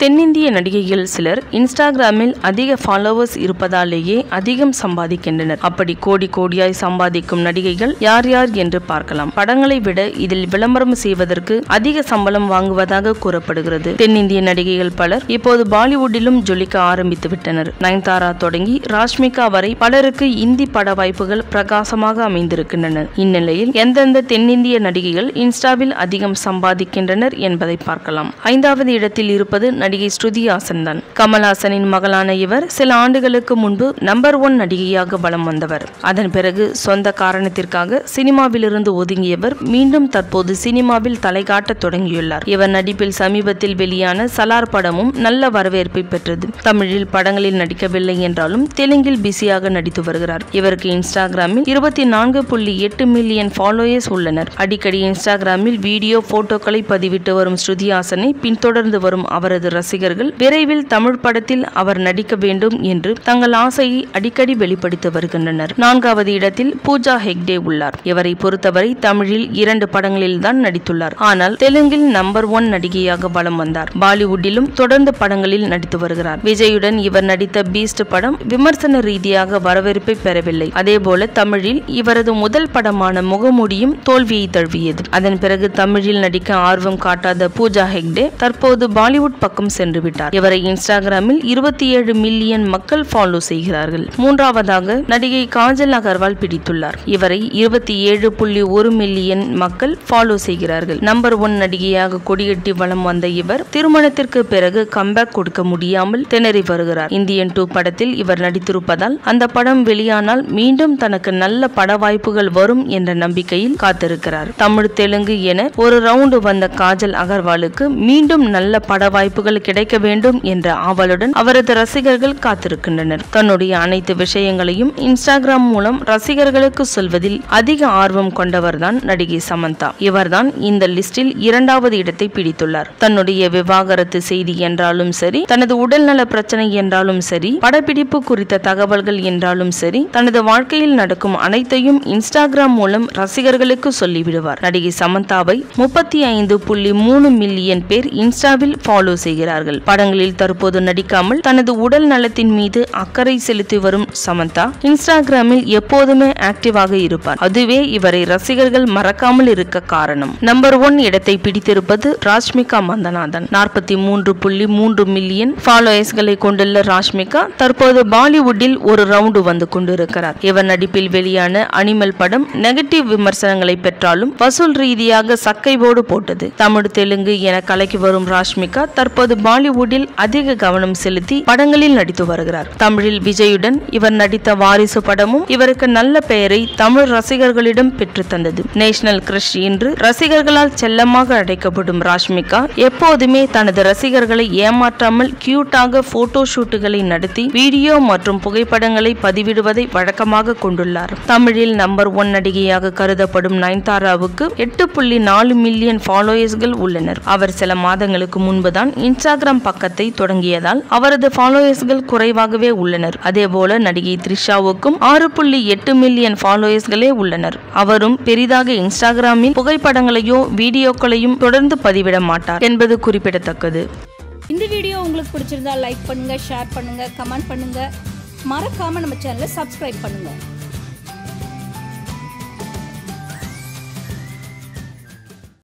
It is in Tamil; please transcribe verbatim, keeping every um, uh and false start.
தென்னிந்திய நடிகைகள் சிலர் இன்ஸ்டாகிராமில் அதிக ஃபாலோவர்ஸ் இருப்பதாலேயே அதிகம் சம்பாதிக்கின்றனர். அப்படி கோடி கோடியாய் சம்பாதிக்கும் நடிகைகள் யார் யார் என்று பார்க்கலாம். படங்களை விட இதில் விளம்பரம் செய்வதற்கு அதிக சம்பளம் வாங்குவதாக கூறப்படுகிறது. தென்னிந்திய நடிகைகள் பலர் இப்போது பாலிவுட்டிலும் ஜொலிக்க ஆரம்பித்து விட்டனர். நயன்தாரா தொடங்கி ராஷ்மிகா வரை பலருக்கு இந்தி பட வாய்ப்புகள் பிரகாசமாக அமைந்திருக்கின்றன. இந்நிலையில் எந்தெந்த தென்னிந்திய நடிகைகள் இன்ஸ்டாவில் அதிகம் சம்பாதிக்கின்றனர் என்பதை பார்க்கலாம். ஐந்தாவது இடத்தில் இருப்பது நடிகை ஸ்ருதி ஹாசன் தான். கமல்ஹாசனின் மகளான இவர் சில ஆண்டுகளுக்கு முன்பு நம்பர் ஒன் நடிகையாக வலம் வந்தவர். அதன் பிறகு சொந்த காரணத்திற்காக சினிமாவிலிருந்து ஒதுங்கியவர் மீண்டும் தற்போது சினிமாவில் தலை காட்ட தொடங்கியுள்ளார். இவர் நடிப்பில் சமீபத்தில் வெளியான சலார் படமும் நல்ல வரவேற்பை பெற்றது. தமிழில் படங்களில் நடிக்கவில்லை என்றாலும் தெலுங்கில் பிஸியாக நடித்து வருகிறார். இவருக்கு இன்ஸ்டாகிராமில் இருபத்தி நான்கு புள்ளி எட்டு மில்லியன் ஃபாலோயர்ஸ் உள்ளனர். அடிக்கடி இன்ஸ்டாகிராமில் வீடியோ போட்டோக்களை பதிவிட்டு வரும் ஸ்ருதி ஹாசனை பின்தொடர்ந்து வரும் அவரது ரசிகர்கள் விரைவில் தமிழ் படத்தில் அவர் நடிக்க வேண்டும் என்று தங்கள் ஆசையை அடிக்கடி வெளிப்படுத்தி வருகின்றனர். நான்காவது இடத்தில் பூஜா ஹெக்டே உள்ளார். இவரை பொறுத்தவரை தமிழில் இரண்டு படங்களில் தான் நடித்துள்ளார். ஆனால் தெலுங்கில் நம்பர் ஒன் நடிகையாக வலம் வந்தார். பாலிவுட்டிலும் தொடர்ந்து படங்களில் நடித்து வருகிறார். விஜயுடன் இவர் நடித்த பீஸ்ட் படம் விமர்சன ரீதியாக வரவேற்பை பெறவில்லை. அதேபோல தமிழில் இவரது முதல் படமான முகமூடியும் தோல்வியை தழுவியது. அதன் பிறகு தமிழில் நடிக்க ஆர்வம் காட்டாத பூஜா ஹெக்டே தற்போது பாலிவுட் பக்கம் சென்று விட்டார். இவரை இன்ஸ்டாகிராமில் இருபத்தி ஏழு மில்லியன் மக்கள் ஃபாலோ செய்கிறார்கள். மூன்றாவதாக நடிகை காஜல் அகர்வால் பிடித்துள்ளார். இவரை இருபத்தி ஏழு புள்ளி ஒரு மில்லியன் மக்கள் ஃபாலோ செய்கிறார்கள். நம்பர் ஒன் நடிகையாக கொடிகட்டி வலம் வந்த இவர் திருமணத்திற்கு பிறகு கம்பேக் கொடுக்க முடியாமல் திணறி வருகிறார். இந்தியன் டூ படத்தில் இவர் நடித்திருப்பதால் அந்த படம் வெளியானால் மீண்டும் தனக்கு நல்ல பட வாய்ப்புகள் வரும் என்ற நம்பிக்கையில் காத்திருக்கிறார். தமிழ் தெலுங்கு என ஒரு ரவுண்டு வந்த காஜல் அகர்வாலுக்கு மீண்டும் நல்ல பட வாய்ப்புகள் கிடைக்க வேண்டும் என்ற ஆவலுடன் அவரது ரசிகர்கள் காத்திருக்கின்றனர். தன்னுடைய அனைத்து விஷயங்களையும் இன்ஸ்டாகிராம் மூலம் ரசிகர்களுக்கு சொல்வதில் அதிக ஆர்வம் கொண்டவர்தான் நடிகை சமந்தா. இவர்தான் இந்த லிஸ்டில் இரண்டாவது இடத்தை பிடித்துள்ளார். தன்னுடைய விவாகரத்து செய்தி என்றாலும் சரி, தனது உடல்நல பிரச்சனை என்றாலும் சரி, படப்பிடிப்பு குறித்த தகவல்கள் என்றாலும் சரி, தனது வாழ்க்கையில் நடக்கும் அனைத்தையும் இன்ஸ்டாகிராம் மூலம் ரசிகர்களுக்கு சொல்லிவிடுவார். நடிகை சமந்தாவை முப்பத்தி ஐந்து புள்ளி மூணு மில்லியன் பேர் இன்ஸ்டாவில் ஃபாலோ செய்கிறார்கள். படங்களில் தற்போது நடிக்காமல் தனது உடல் நலத்தின் மீது அக்கறை செலுத்தி வரும் சமந்தா இன்ஸ்டாகிராமில் எப்போதுமே ஆக்டிவாக இருப்பார். அதுவே இவரை ரசிகர்கள் மறக்காமல் இருக்க காரணம். நம்பர் ஒன் இடத்தை பிடித்திருப்பது ராஷ்மிகா மந்தனாதன். நாற்பத்தி மூன்று புள்ளி மூன்று மில்லியன் ஃபாலோயர்ஸ்களை கொண்டுள்ள ராஷ்மிகா தற்போது பாலிவுட்டில் ஒரு ரவுண்டு வந்து கொண்டிருக்கிறார். இவர் நடிப்பில் வெளியான அனிமல் படம் நெகட்டிவ் விமர்சனங்களை பெற்றாலும் வசூல் ரீதியாக சக்கைவோடு போட்டது. தமிழ் தெலுங்கு என கலக்கி வரும் ராஷ்மிகா தற்போது பாலிவுட்டில் அதிக கவனம் செலுத்தி படங்களில் நடித்து வருகிறார். தமிழில் விஜயுடன் இவர் நடித்த வாரிசு படமும் இவருக்கு நல்ல பெயரை தமிழ் ரசிகர்களிடம் பெற்று தந்தது. நேஷனல் கிரஷ் என்று ரசிகர்களால் செல்லமாக அழைக்கப்படும் ராஷ்மிகா எப்போதுமே தனது ரசிகர்களை ஏமாற்றாமல் கியூட்டாக போட்டோ ஷூட்டுகளை நடத்தி வீடியோ மற்றும் புகைப்படங்களை பதிவிடுவதை வழக்கமாக கொண்டுள்ளார். தமிழில் நம்பர் ஒன் நடிகையாக கருதப்படும் நயன்தாராவுக்கு எட்டு புள்ளி நாலு மில்லியன் ஃபாலோயர்ஸ்கள் உள்ளனர். அவர் சில மாதங்களுக்கு முன்புதான் இன்ஸ்டாகிராம் பக்கத்தை தொடங்கியதால் அவரது ஃபாலோயர்ஸ்கள் குறைவாகவே உள்ளனர். அதேபோல நடிகை த்ரிஷாவுக்கும் ஆறு புள்ளி எட்டு மில்லியன் ஃபாலோயர்ஸ்களே உள்ளனர். அவரும் பெரிதாக இன்ஸ்டாகிராமில் புகைப்படங்களையோ வீடியோக்களையும் தொடர்ந்து பதிவிட மாட்டார் என்பது குறிப்பிடத்தக்கது. இந்த வீடியோ உங்களுக்கு பிடிச்சிருந்தா லைக் பண்ணுங்க, ஷேர் பண்ணுங்க, கமெண்ட் பண்ணுங்க. மறக்காம நம்ம சேனலை சப்ஸ்கிரைப் பண்ணுங்க.